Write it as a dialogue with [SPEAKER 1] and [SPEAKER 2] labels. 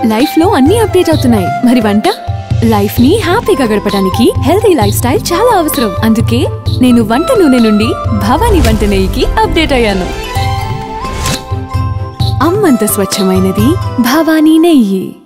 [SPEAKER 1] Life లో అన్ని update అవుతున్నాయి. మరి వంట లైఫ్ ని హ్యాపీగా గడపడానికి హెల్తీ లైఫ్ స్టైల్ చాలా అవసరం. అందుకే నేను వంట నూనె నుండి భవానీ వంట నెయ్యికి అప్డేట్ అయ్యాను. అమ్మంత స్వచ్ఛమైనది భవానీ నెయ్యి.